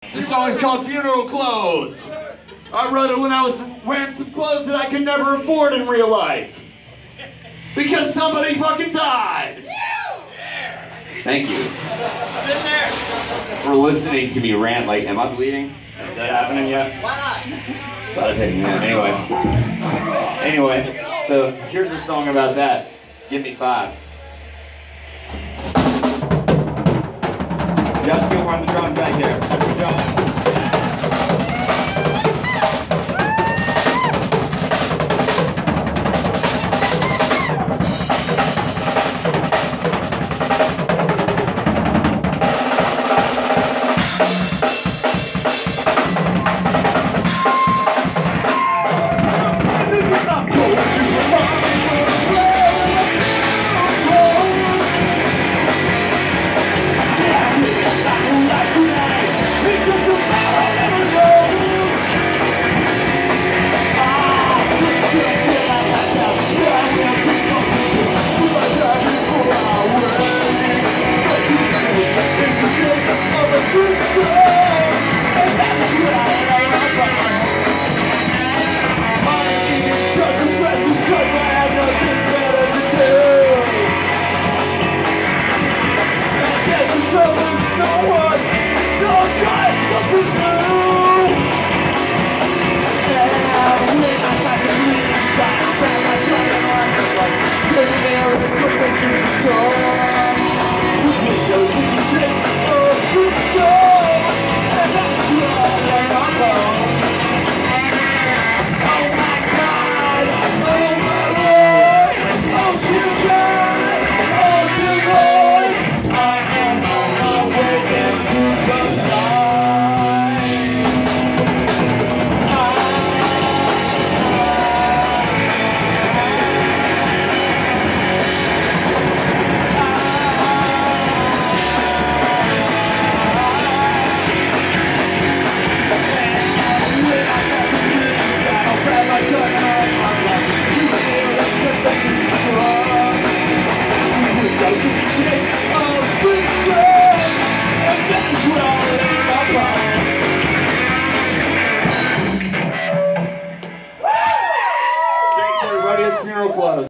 The song is called Funeral Clothes. I wrote it when I was wearing some clothes that I could never afford in real life. Because somebody fucking died. Thank you. Been there. For listening to me rant like, am I bleeding? Is that happening yet? Why not? Thought I'd take a minute. Anyway, so here's a song about that. Give me 5. Josh Gilmore on the drums back there. That's the drum. There is a